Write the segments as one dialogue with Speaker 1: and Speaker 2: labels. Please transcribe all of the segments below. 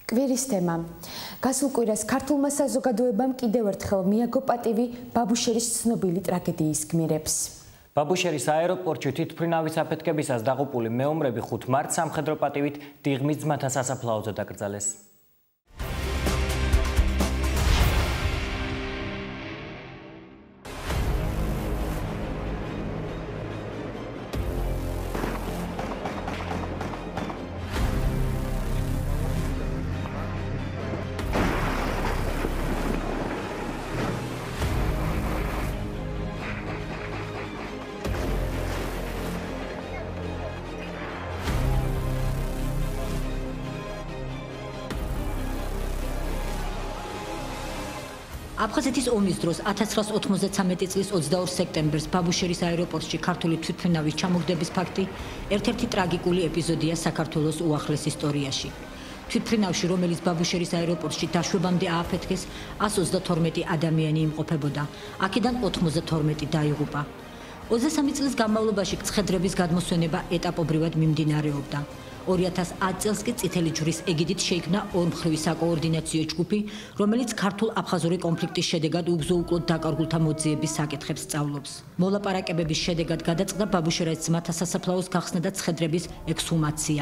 Speaker 1: კვირის თემა. გასულ კვირას ქართულმა საზოგადოებამ კიდევ ერთხელ მიაგო პატივი ბაბუშერის ცნობილი ტრაგედიის გმირებს.
Speaker 2: ბაბუშერის აეროპორტში თვითმფრინავის აფეთქებისას დაღუპული მეომრები 5 მარტს სამხედრო პატივით დიღმის ძმათა სასაფლაოზე დაკრძალეს.
Speaker 3: აფხაზეთის ომის დროს 1993 წლის 22 სექტემბერს ბაბუშერის აეროპორტში ქართული თვითმფრინავის ჩამოგდების ფაქტი ერთ-ერთი ტრაგიკული ეპიზოდია საქართველოს უახლეს ისტორიაში. თვითმფრინავში, რომელიც ბაბუშერის აეროპორტში დაშვებამდე ააფეთქეს, 132 ადამიანი იმყოფებოდა. აქედან 92 დაიღუპა. 23 წლის განმავლობაში ცხედრების გადმოსვენება ეტაპობრივად მიმდინარეობდა. 2010 წელს კი წითელი ჯვრის ეგიდით შეიქმნა ორმხრივი საკოორდინაციო ჯგუფი, რომელიც ქართულ-აფხაზური კონფლიქტის შედეგად უგზო-უკლოდ დაკარგულთა მოძიების საკითხებს სწავლობს. მოლაპარაკებების შედეგად გადაწყდა ბაბუშერის ძმათა სასაფლაოს გახსნა და ცხედრების ექსჰუმაცია.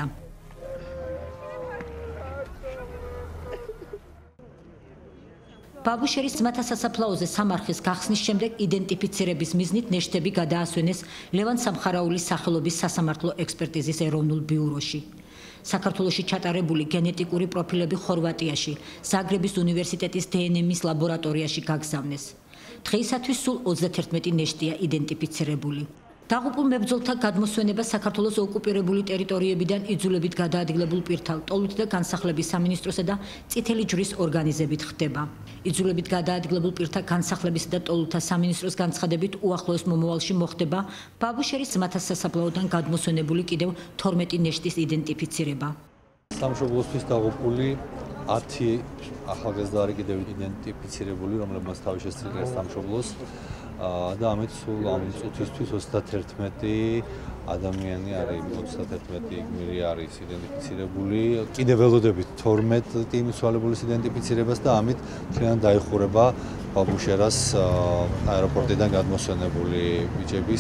Speaker 3: ბაბუშერის ძმათა სასაფლაოზე სამარხის გახსნის შემდეგ იდენტიფიცირების მიზნით ნეშტები გადაასვენეს ლევან სამხარაულის სახელობის სასამართლო ექსპერტიზის ეროვნულ ბიუროში. საქართველოში ჩატარებული გენეტიკური პროფილები ხორვატიაში, ზაგრების უნივერსიტეტის დნმ-ის ლაბორატორიაში გაგზავნეს. დღეისათვის სულ 31 ნეშტია იდენტიფიცირებული. დაღუპულ მებრძოლთა გადმოსვენება საქართველოს ოკუპირებული ტერიტორიებიდან იძულებით გადაადგილებულ პირთა ლტოლვით და განსახლების სამინისტროსა და წითელი ჯვრის ორგანიზებით ხდება. იძულებით გადაადგილებულ პირთა განსახლებისა და ტოლვთა სამინისტროს განცხადებით უახლოეს მომავალში მოხდება ბაბუშერის ძმათა სასაფლაოდან გადმოსვენებული კიდევ 12 ნეშტის იდენტიფიცირება.
Speaker 4: სამშობლოსთვის დაღუპული 10 ახალგაზრდა არის კიდევ იდენტიფიცირებული, რომლებმაც თავი შესწირეს სამშობლოს. და ამით სულ ამ წუთისთვის 31 ადამიანი არის, 31 გმირი არის იდენტიფიცირებული. კიდევ ველოდებით 12 მიცვალებულის იდენტიფიცირებას და ამით მთლიანად დაიხურება ბაბუშერას აეროპორტიდან გადმოსვენებული ბიჭების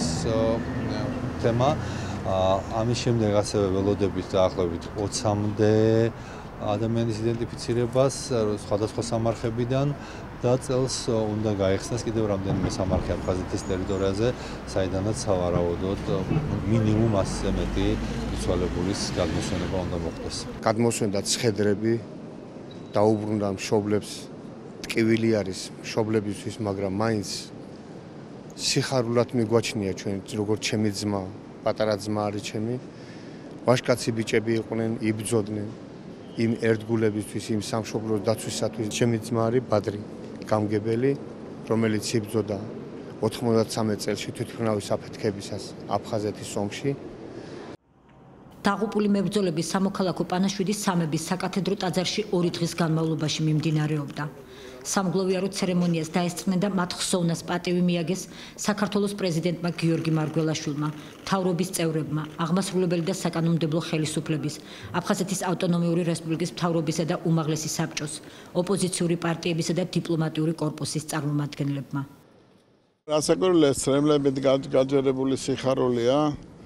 Speaker 4: თემა. ამის შემდეგ ასევე ველოდებით დაახლოებით 20-მდე ადამიანის იდენტიფიცირებას სხვადასხვა სამარხებიდან და წელს უნდა გაიხსნას კიდევ რამდენიმე სამარხი აფხაზეთის ტერიტორიაზე, საიდანაც სავარაუდოდ მინიმუმ 100-ზე მეტი მიცვალებულის გადმოსვენება უნდა მოხდეს.
Speaker 5: გადმოსვენდა ცხედრები, დაუბრუნდა მშობლებს, ტკივილი არის მშობლებისთვის, მაგრამ მაინც სიხარულად მიგვაჩნია ჩვენ, როგორც ჩემი ძმა, პატარა ძმა არის ჩემი. ვაჟკაცი ბიჭები იყვნენ, იბრძოდნენ იმ ერთგულებისთვის, იმ სამშობლოს დაცვისათვის. ჩემი ძმა არის ბადრი გამგებელი, რომელიც იბრძოდა 93 წელს თვითმფრინავის აფეთქებისას აფხაზეთის ომში.
Speaker 3: დაღუპული მებრძოლების სამოქალაქო პანაშვიდის სამების საკათედრო ტაძარში 2 დღის განმავლობაში მიმდინარეობდა. სამგლოვიარო ცერემონიას დაესწრნენ და მათ ხსოვნას პატივი მიაგეს საქართველოს პრეზიდენტმა გიორგი მარგველაშვილმა, მთავრობის წევრებმა, აღმასრულებელი და საკანონმდებლო ხელისუფლების, აფხაზეთის ავტონომიური რესპუბლიკის მთავრობისა და უმაღლესი საბჭოს, ოპოზიციური პარტიებისა და დიპლომატიური კორპუსის წარმომადგენლებმა.
Speaker 6: რასაკვირველია, ცრემლებით გაჯერებული სიხარულია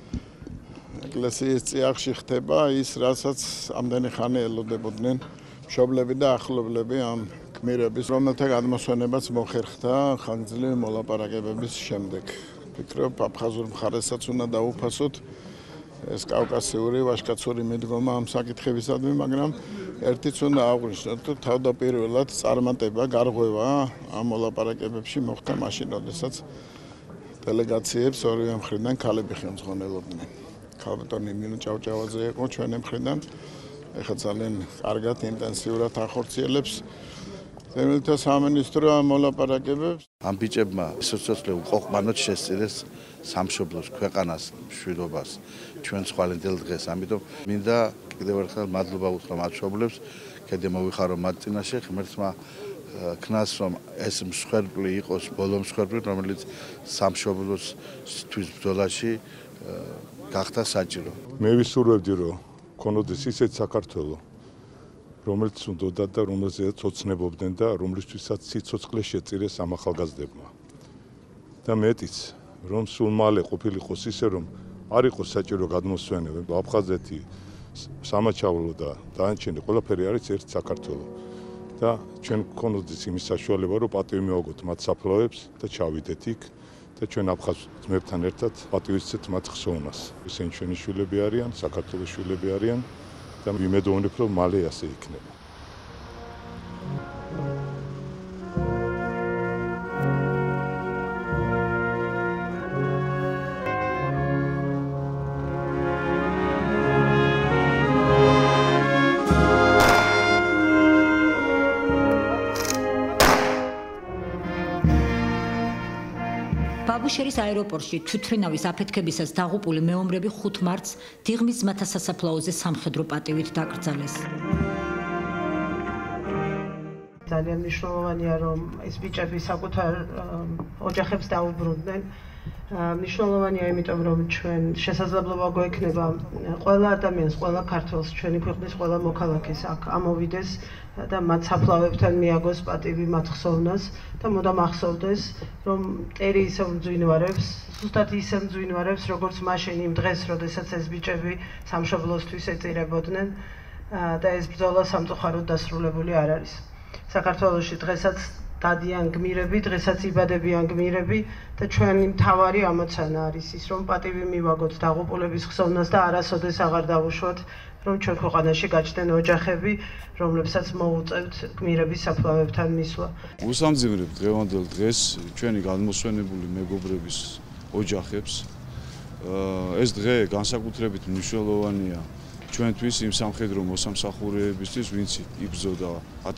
Speaker 6: ეკლესიის წიაღში ხდება ის, რასაც ამდენი ხანი ელოდებოდნენ მშობლები და ახლობლები ამ გმირების, რომელთა გადმოსვენებაც მოხერხდა ხანგრძლივი მოლაპარაკებების შემდეგ. ვფიქრობ, აფხაზურ მხარესაც უნდა დაუფასოთ ეს კავკასიური ვაჟკაცური მიდგომა ამ საკითხებისადმი, მაგრამ ერთიც უნდა აღვნიშნოთ, რომ თავდაპირველად წარმატება, გარღვევა ამ მოლაპარაკებებში მოხდა მაშინ, როდესაც დელეგაციებს ორივე მხრიდან ქალები ხელმძღვანელობდნენ. ქალბატონი მინო ჭავჭავაძე იყო ჩვენი მხრიდან, ეხლა ძალიან კარგად ინტენსიურად ახორციელებს ზემოთა სამინისტრო მოლაპარაკებებს.
Speaker 7: ამ ბიჭებმა სიცოცხლე უყოყმანოდ შესწირეს სამშობლოს, ქვეყანას, მშვიდობას, ჩვენ ხვალინდელ დღეს. ამიტომ მინდა კიდევ ერთხელ მადლობა უთხრა მათ მშობლებს, კიდე მოვიხარო მათ წინაშე, ღმერთმა ქნას, რომ ეს მსხვერპლი იყოს ბოლო მსხვერპლი, რომელიც სამშობლოსთვის ბრძოლაში გახდა საჭირო.
Speaker 6: მე ვისურვებდი, რომ ქონოდეს ისეთ საქართველო,
Speaker 8: რომელიც უნდათ და რომელზეც ოცნებობდნენ და რომლისთვისაც სიცოცხლე შეწირეს ამ ახალგაზრდებმა. და მეტიც, რომ სულ მალე ყოფილიყოს ისე, რომ არ იყოს საჭირო გადმოსვენება, აფხაზეთი, სამაჩაბლო და დანარჩენი ყველაფერი არის ერთ საქართველო. და ჩვენ გქონოდით იმის საშუალება, რომ პატივი მივაგოთ მათ საფლავებს და ჩავიდეთ იქ და ჩვენ აფხაზ ძმებთან ერთად პატივისცეთ მათ ხსოვნას. ისინი ჩვენი შვილები არიან, საქართველოს შვილები არიან და ვიმედოვნებ, რომ მალე ასე იქნება.
Speaker 3: ბაბუშერის აეროპორტში თვითმფრინავის აფეთქებისას დაღუპული მეომრები 5 მარტს დიღმის ძმათა სასაფლაოზე სამხედრო პატივით დაკრძალეს.
Speaker 9: ძალიან მნიშვნელოვანია, რომ ეს ბიჭები საკუთარ ოჯახებს დაუბრუნდნენ. მნიშვნელოვანია, იმიტომ რომ ჩვენ შესაძლებლობა გვექნება ყველა ადამიანს, ყველა ქართველს, ჩვენი ქვეყნის ყველა მოქალაქეს აქ ამოვიდეს და მათ საფლავებთან მიაგოს პატივი მათ ხსოვნას და მუდამ ახსოვდეს, რომ მტერი ისევ მძვინვარებს, ზუსტად ისე მძვინვარებს, როგორც მაშინ იმ დღეს, როდესაც ეს ბიჭები სამშობლოსთვის ეწირებოდნენ და ეს ბრძოლა სამწუხაროდ დასრულებული არ არის. საქართველოში დღესაც დადიან გმირები, დღესაც იბადებიან გმირები და ჩვენი მთავარი ამოცანა არის ის, რომ პატივი მივაგოთ დაღუპულების ხსოვნას და არასოდეს აღარ დავუშვათ, რომ ჩვენ ქვეყანაში გაჩნდნენ ოჯახები, რომლებსაც მოუწევთ გმირების საფლავებთან მისვლა.
Speaker 10: უსამძიმრებ დღევანდელ დღეს ჩვენი გადმოსვენებული მეგობრების ოჯახებს. ეს დღე განსაკუთრებით მნიშვნელოვანია ჩვენთვის იმ სამხედრო მოსამსახურეებისთვის, ვინც იბრძოდა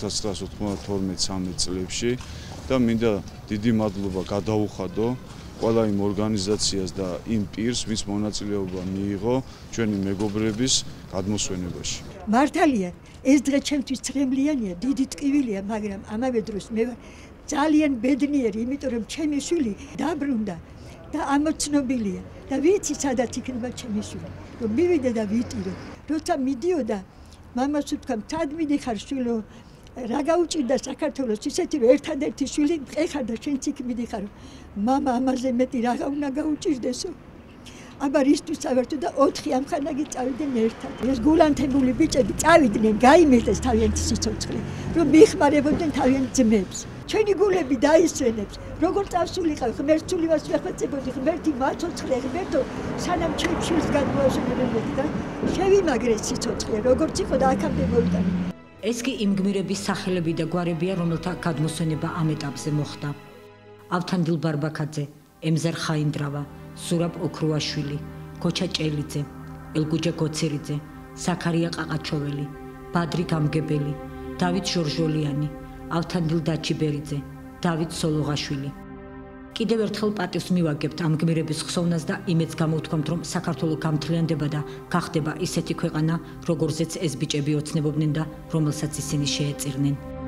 Speaker 10: 1992-13 წლებში და მინდა დიდი მადლობა გადაუხადო ყველა იმ ორგანიზაციას და იმ პირს, ვინც მონაწილეობა მიიღო ჩვენი მეგობრების გადმოსვენებაში.
Speaker 11: მართალია, ეს დღე ჩემთვის წრემლიანია, დიდი ტკივილია, მაგრამ ამავე დროს მე ძალიან ბედნიერი, იმიტომ რომ ჩემი შვილი დაბრუნდა და ამოცნობილია და ვიცი სადაც იქნება ჩემი შვილი, რომ მივიდე და ვიტირო. როცა მიდიოდა, მამას ვთქვა, "თად მიდიხარ შვილო, რა გაუჭირდა საქართველოს ისეთი რომ ერთადერთი შვილი მყეხარ და შენც იქ მიდიხარ." მამა ამაზე მეტი რაღა უნდა გაუჭირდესო. აბა რისთვის წავერტო და 4 ამხანაგი წავიდნენ ერთად. ეს გულანთებული ბიჭები წავიდნენ, გაიმეწეს თავიანთი სიცოცხლე, რომ მიეხმარებოდნენ თავიანთ ძმებს. ჩვენი გულები დაისვენებს, როგორ წავსულიყავ, ღმერთული მას ვეხვეწებოდი, ღმერთი მაცოცხლე, ღმერთო, სანამ ჩემს გადმოასვენებოდი და შევიმაგრე სიცოცხლე, როგორც იყო და აქამდე მოვიტანე.
Speaker 3: ეს კი იმ გმირების სახელები და გვარებია, რომელთა გადმოსვენება ამ ეტაპზე მოხდა. ავთანდილ ბარბაქაძე, ემზარ ხაინდრავა, სურაბ ოქრუაშვილი, ქოჩა ჭელიძე, ელგუჯა გოცირიძე, ზაქარია ყაყაჩოველი, ბადრი გამგებელი, დავით ჟორჟოლიანი, ავთანდილ დაჩიბერიძე, დავით სოლოღაშვილი. კიდევ ერთხელ პატივს მივაგებთ ამ გმირების ხსოვნას და იმედს გამოვთქვამთ, რომ საქართველო გამთლიანდება და გახდება ისეთი ქვეყანა, როგორზეც ეს ბიჭები ოცნებობდნენ და რომელსაც ისინი შეეწირნენ.